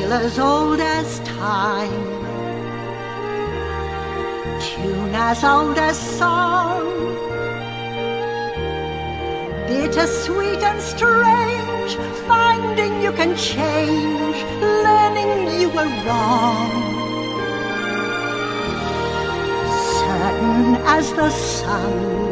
tale as old as time, tune as old as song, bittersweet and strange, finding you can change, learning you were wrong. Certain as the sun,